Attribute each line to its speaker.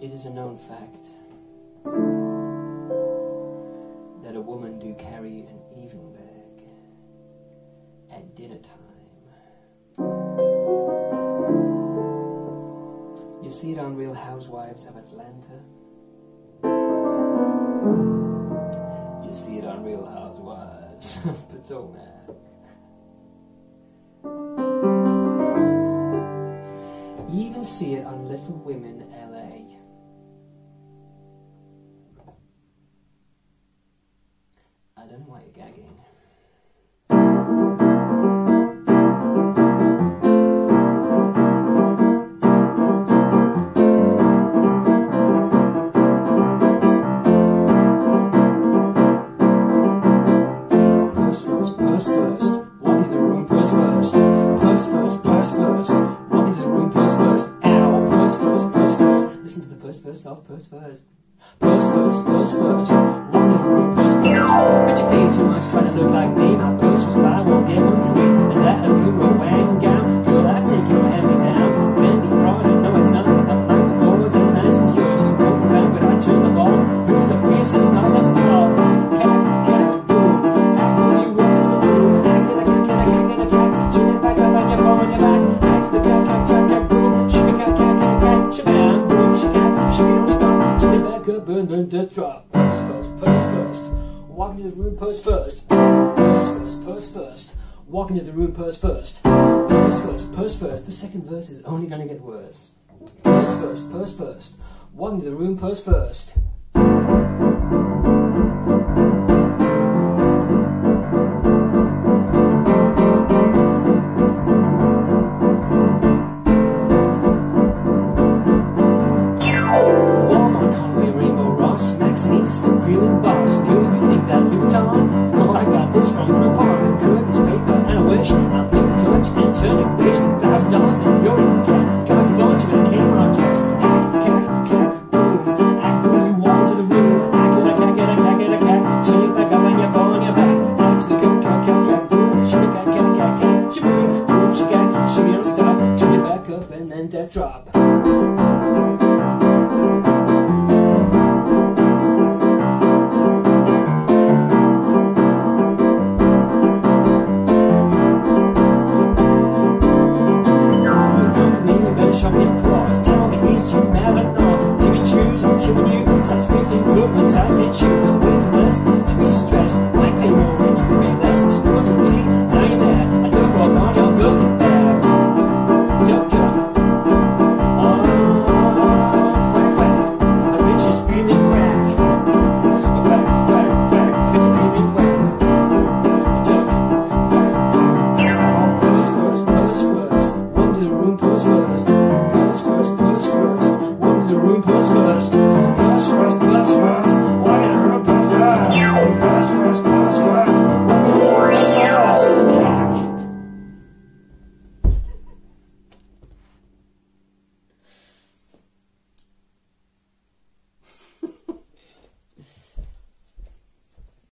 Speaker 1: It is a known fact that a woman do carry an evening bag at dinner time. You see it on Real Housewives of Atlanta. You see it on Real Housewives of Potomac. You even see it on Little Women LA. I don't know why you're gagging. Purse first, walk into the room, purse first. Purse first, purse first, walk into the room, purse first. Ow, purse first, purse first. Listen to the first verse of purse first. Purse first, purse first, walk into the room, purse first. Bet you paid too much trying to look like me. My purse was buy one, get one free. Is that a Euro wang gown? Girl, I take it or hand me down. Fendi, Prada, no it's not. But Michael Kors as nice as yours. You walk around when I turn the ball. Who's the fiercest of them all? Cat, cat, boom. Act when you walk in the room. Act like a cat. Turn it back up on your phone on your back. Act to the cat, boom. Shimmy, cat, shabam, boom, shimmy, don't stop. Turn it back up and then death drop. Purse first, purse first. Walk into the room, purse first. Purse first, purse first. Walk into the room, purse first. Purse first, purse first. The second verse is only gonna get worse. Purse first, purse first. Walk into the room, purse first. Still feeling boss. Girl, you think that Vuitton? No, I got this from RuPaul with curtains, paper, and a wish. I'll make a clutch and turn it base $1,000 and you're in debt. Come on, launch with a camera dress. Act, boom. Act when you walk into the room. Act like a cat. Turn it back up and you fall on your back. Act to the cat, boom. Shimmy, cat. Shimmy, boom, shimmy, don't stop. Turn it back up and then death drop. Tell me, is you mad or not? Do you choose? I'm killing you. Size 15 footprints, I teach you. No way to less, to be stressed. Why pay more when you can pay less? Explore your tea, now you're mad. I don't walk on your broken bag. Duck, duck. Quack, quack. The bitch is feeling quack. Quack, quack, quack. The bitch is feeling quack. Duck, quack, quack. Purse first, purse first. One to the room, purse first. Purse first, walk in the room, purse first. Purse first, purse first.